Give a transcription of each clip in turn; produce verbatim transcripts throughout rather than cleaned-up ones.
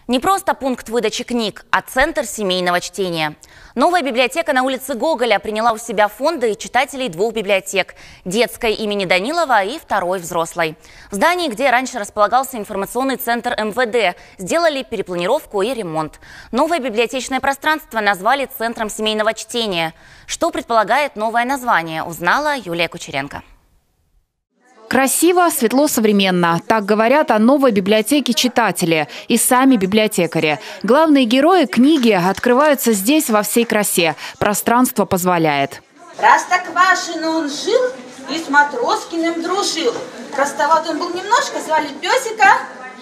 Не просто пункт выдачи книг, а центр семейного чтения. Новая библиотека на улице Гоголя приняла у себя фонды читателей двух библиотек – детской имени Данилова и второй взрослой. В здании, где раньше располагался информационный центр эм вэ дэ, сделали перепланировку и ремонт. Новое библиотечное пространство назвали Центром семейного чтения. Что предполагает новое название, узнала Юлия Кучеренко. Красиво, светло, современно. Так говорят о новой библиотеке читатели и сами библиотекари. Главные герои книги открываются здесь во всей красе. Пространство позволяет. Раз так Вашин он жил и с Матроскиным дружил. Простоват он был немножко, звали песика.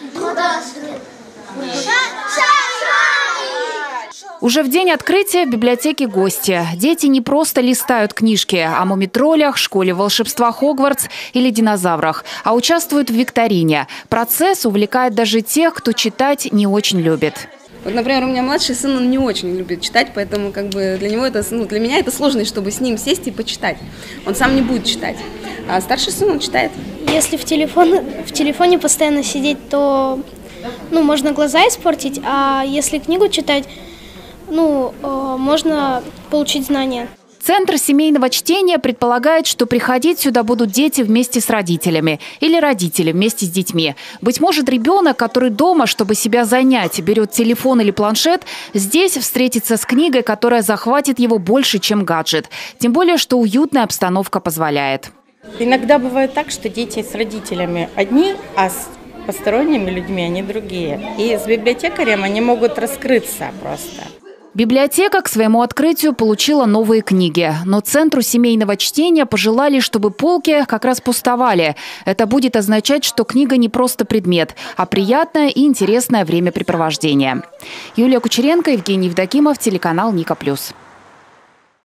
Уже в день открытия в библиотеке гости. Дети не просто листают книжки о мумитролях, школе волшебства Хогвартс или динозаврах, а участвуют в викторине. Процесс увлекает даже тех, кто читать не очень любит. Вот, например, у меня младший сын, он не очень любит читать, поэтому как бы для него это, ну, для меня это сложно, чтобы с ним сесть и почитать. Он сам не будет читать, а старший сын, он читает. Если в, телефон, в телефоне постоянно сидеть, то ну, можно глаза испортить, а если книгу читать, ну, э, можно получить знания. Центр семейного чтения предполагает, что приходить сюда будут дети вместе с родителями или родители вместе с детьми. Быть может, ребенок, который дома, чтобы себя занять, берет телефон или планшет, здесь встретится с книгой, которая захватит его больше, чем гаджет. Тем более, что уютная обстановка позволяет. Иногда бывает так, что дети с родителями одни, а с посторонними людьми они другие. И с библиотекарем они могут раскрыться просто. Библиотека к своему открытию получила новые книги. Но Центру семейного чтения пожелали, чтобы полки как раз пустовали. Это будет означать, что книга не просто предмет, а приятное и интересное времяпрепровождение. Юлия Кучеренко, Евгений Евдокимов, телеканал Ника Плюс.